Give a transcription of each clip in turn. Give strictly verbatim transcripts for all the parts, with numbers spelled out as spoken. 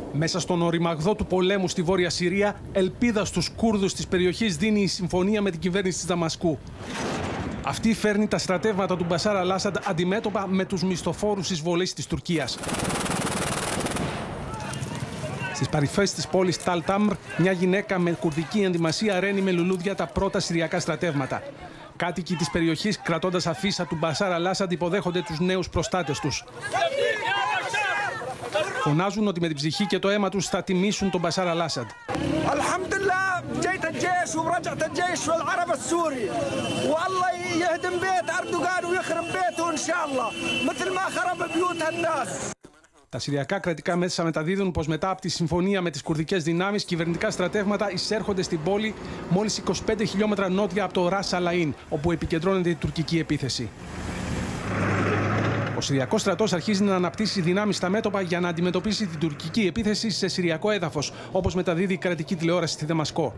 Μέσα στον οριμαγδό του πολέμου στη Βόρεια Συρία, ελπίδα στους Κούρδους της περιοχής δίνει η συμφωνία με την κυβέρνηση της Δαμασκού. Αυτή φέρνει τα στρατεύματα του Μπασάρ Αλ-Άσαντ αντιμέτωπα με τους μισθοφόρους εισβολείς της Τουρκίας. Στις παρυφές της πόλης Ταλ Τάμρ, μια γυναίκα με κουρδική ενδυμασία ραίνει με λουλούδια τα πρώτα συριακά στρατεύματα. Κάτοικοι της περιοχής, κρατώντας αφίσα του Μπασάρ Αλ-Άσαντ, υποδέχονται τους νέους προστάτες τους. Φωνάζουν ότι με την ψυχή και το αίμα τους θα τιμήσουν τον Μπασάρ Αλ-Άσαντ. Τα συριακά κρατικά μέσα μεταδίδουν πως μετά από τη συμφωνία με τις κουρδικές δυνάμεις, κυβερνητικά στρατεύματα εισέρχονται στην πόλη μόλις είκοσι πέντε χιλιόμετρα νότια από το Ρας Αλ-Αΐν, όπου επικεντρώνεται η τουρκική επίθεση. Ο Συριακός στρατός αρχίζει να αναπτύσσει δυνάμεις στα μέτωπα για να αντιμετωπίσει την τουρκική επίθεση σε συριακό έδαφος, όπως μεταδίδει η κρατική τηλεόραση στη Δαμασκό.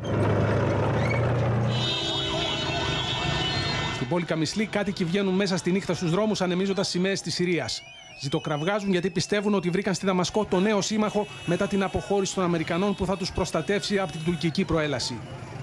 Στην πόλη Καμισλή, κάτοικοι βγαίνουν μέσα στη νύχτα στους δρόμους ανεμίζοντας σημαίες της Συρίας. Ζητοκραυγάζουν γιατί πιστεύουν ότι βρήκαν στη Δαμασκό το νέο σύμμαχο μετά την αποχώρηση των Αμερικανών που θα τους προστατεύσει από την τουρκική προέλαση.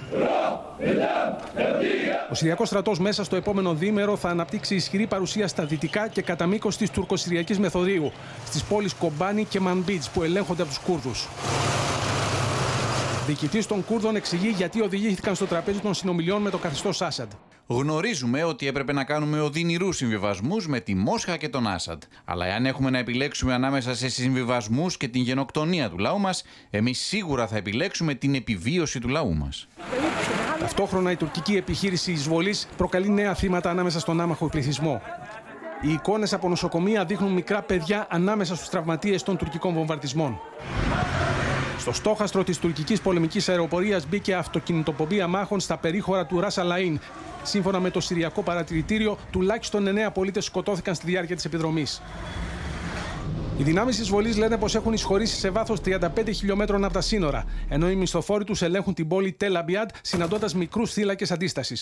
Ο Συριακός στρατός μέσα στο επόμενο διήμερο θα αναπτύξει ισχυρή παρουσία στα δυτικά και κατά μήκος της τουρκο-συριακής μεθοδίου, στις πόλεις Κομπάνι και Μανμπίτς που ελέγχονται από τους Κούρδους. Διοικητής των Κούρδων εξηγεί γιατί οδηγήθηκαν στο τραπέζι των συνομιλιών με το καθεστώς Άσαντ. Γνωρίζουμε ότι έπρεπε να κάνουμε οδυνηρούς συμβιβασμούς με τη Μόσχα και τον Άσαντ. Αλλά εάν έχουμε να επιλέξουμε ανάμεσα σε συμβιβασμούς και την γενοκτονία του λαού μας, εμείς σίγουρα θα επιλέξουμε την επιβίωση του λαού μας. Ταυτόχρονα, η τουρκική επιχείρηση εισβολής προκαλεί νέα θύματα ανάμεσα στον άμαχο πληθυσμό. Οι εικόνες από νοσοκομεία δείχνουν μικρά παιδιά ανάμεσα στους τραυματίες των τουρκικών βομβαρδισμών. Στο στόχαστρο της τουρκικής πολεμικής αεροπορίας μπήκε αυτοκινητοπομπή αμάχων στα περίχωρα του Ρας Αλ-Αΐν. Σύμφωνα με το Συριακό Παρατηρητήριο, τουλάχιστον εννέα πολίτες σκοτώθηκαν στη διάρκεια της επιδρομής. Οι δυνάμεις εισβολής λένε πως έχουν εισχωρήσει σε βάθος τριάντα πέντε χιλιόμετρων από τα σύνορα, ενώ οι μισθοφόροι τους ελέγχουν την πόλη Τελ Αμπιάντ, συναντώντας μικρούς θύλακες αντίστασης.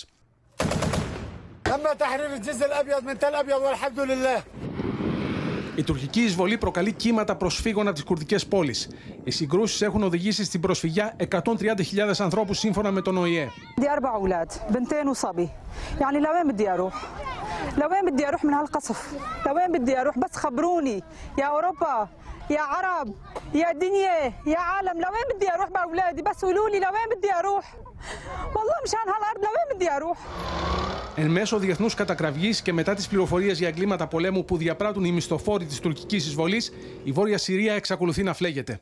Η τουρκική εισβολή προκαλεί κύματα προσφύγων από τις κουρδικές πόλεις. Οι συγκρούσεις έχουν οδηγήσει στην προσφυγιά εκατόν τριάντα χιλιάδες ανθρώπους σύμφωνα με τον Ο Ε Ε. لوين بدي اروح من هالقصف؟ لوين بدي اروح؟ بس خبروني يا اوروبا يا عرب يا دنيا يا عالم، لوين بدي اروح باولادي؟ بس قولوا لي لوين بدي اروح؟ والله مشان هالارض لوين بدي اروح؟ Εν μέσω διεθνούς κατακραυγής και μετά τις πληροφορίες για εγκλήματα πολέμου που διαπράττουν οι μισθοφόροι της τουρκικής εισβολής, η Βόρεια Συρία εξακολουθεί να φλέγεται.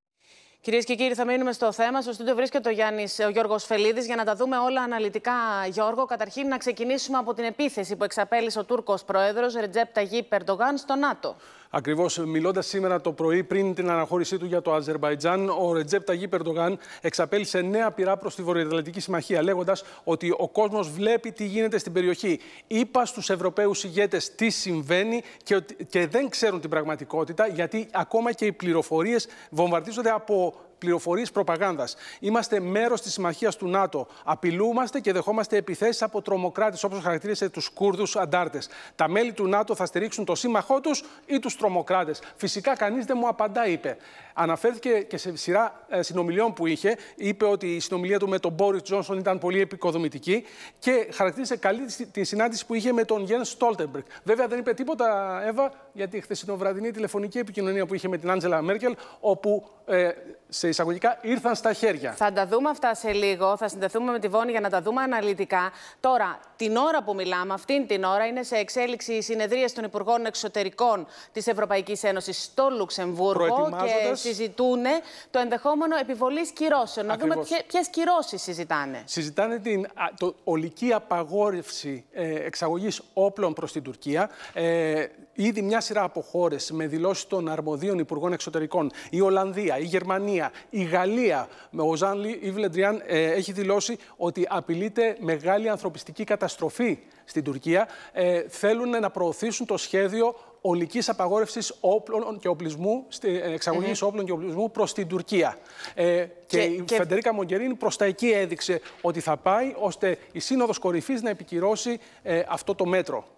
Κυρίες και κύριοι, θα μείνουμε στο θέμα. Στο στούντιο βρίσκεται ο, Γιάννης, ο Γιώργος Φελίδης για να τα δούμε όλα αναλυτικά, Γιώργο. Καταρχήν, να ξεκινήσουμε από την επίθεση που εξαπέλυσε ο Τούρκος πρόεδρος Ρετζέπ Ταγίπ Ερντογάν στο ΝΑΤΟ. Ακριβώς, μιλώντας σήμερα το πρωί πριν την αναχώρησή του για το Αζερμπαϊτζάν, ο Ρετζέπ Ταγίπ Ερντογάν εξαπέλυσε νέα πειρά προς τη Βορειοατλαντική Συμμαχία, λέγοντας ότι ο κόσμος βλέπει τι γίνεται στην περιοχή. Είπα στους Ευρωπαίους ηγέτες τι συμβαίνει και, και δεν ξέρουν την πραγματικότητα, γιατί ακόμα και οι πληροφορίες βομβαρδίζονται από πληροφορίες προπαγάνδας. Είμαστε μέρος της συμμαχίας του ΝΑΤΟ. Απειλούμαστε και δεχόμαστε επιθέσεις από τρομοκράτες, όπως χαρακτήρισε τους Κούρδους αντάρτες. Τα μέλη του ΝΑΤΟ θα στηρίξουν το σύμμαχό τους ή τους τρομοκράτες? Φυσικά κανείς δεν μου απαντά, είπε. Αναφέρθηκε και σε σειρά ε, συνομιλιών που είχε. Είπε ότι η συνομιλία του με τον Μπόρις Τζόνσον ήταν πολύ επικοδομητική και χαρακτήρισε καλή τη συνάντηση που είχε με τον Γιένς Στόλτεμπεργκ. Βέβαια δεν είπε τίποτα, Εύα, για τη χθεσινοβραδινή τηλεφωνική επικοινωνία που είχε με την Άντζελα Μέρκελ, όπου ε, σε εισαγωγικά ήρθαν στα χέρια. Θα τα δούμε αυτά σε λίγο. Θα συνδεθούμε με τη Βόνη για να τα δούμε αναλυτικά. Τώρα, την ώρα που μιλάμε, αυτήν την ώρα, είναι σε εξέλιξη οι συνεδρίες των Υπουργών Εξωτερικών της Ευρωπαϊκής Ένωσης στο Λουξεμβούργο και συζητούν το ενδεχόμενο επιβολής κυρώσεων. Ακριβώς. Να δούμε ποιες κυρώσεις συζητάνε. Συζητάνε την το, ολική απαγόρευση ε, εξαγωγής όπλων προς την Τουρκία. Ε, ήδη μια σειρά από χώρες με δηλώσεις των αρμοδίων Υπουργών Εξωτερικών, η Ολλανδία, η Γερμανία, η Γαλλία, ο Ζαν Ιβ Le Drian ε, έχει δηλώσει ότι απειλείται μεγάλη ανθρωπιστική καταστροφή στην Τουρκία. Ε, θέλουν να προωθήσουν το σχέδιο ολικής απαγόρευσης όπλων και οπλισμού, εξαγωγής mm-hmm. όπλων και οπλισμού προς την Τουρκία. Ε, και, και η και... Φεντερίκα Μογκερίνη προς τα εκεί έδειξε ότι θα πάει, ώστε η Σύνοδος Κορυφής να επικυρώσει ε, αυτό το μέτρο.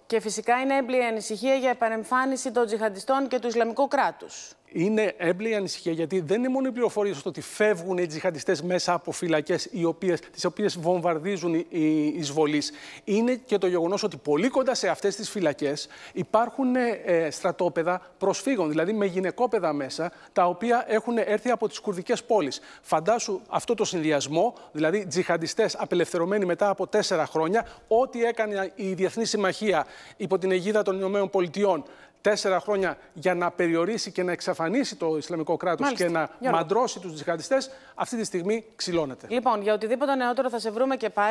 Και φυσικά είναι έμπλη η ανησυχία για επανεμφάνιση των τζιχαντιστών και του Ισλαμικού κράτους. Είναι έμπλη η ανησυχία, γιατί δεν είναι μόνο οι πληροφορίες στο ότι φεύγουν οι τζιχαντιστές μέσα από φυλακές τις οποίες βομβαρδίζουν οι εισβολείς. Είναι και το γεγονός ότι πολύ κοντά σε αυτές τις φυλακές υπάρχουν ε, στρατόπεδα προσφύγων, δηλαδή με γυναικόπαιδα μέσα, τα οποία έχουν έρθει από τις κουρδικές πόλεις. Φαντάσου αυτό το συνδυασμό, δηλαδή τζιχαντιστές απελευθερωμένοι μετά από τέσσερα χρόνια, ό,τι έκανε η Διεθνή Συμμαχία υπό την αιγίδα των Ηνωμένων Πολιτειών. Τέσσερα χρόνια για να περιορίσει και να εξαφανίσει το Ισλαμικό κράτος. Μάλιστα. Και να Γιώργο. μαντρώσει τους τζιχαντιστές, αυτή τη στιγμή ξυλώνεται. Λοιπόν, για οτιδήποτε νεότερο θα σε βρούμε και πάλι.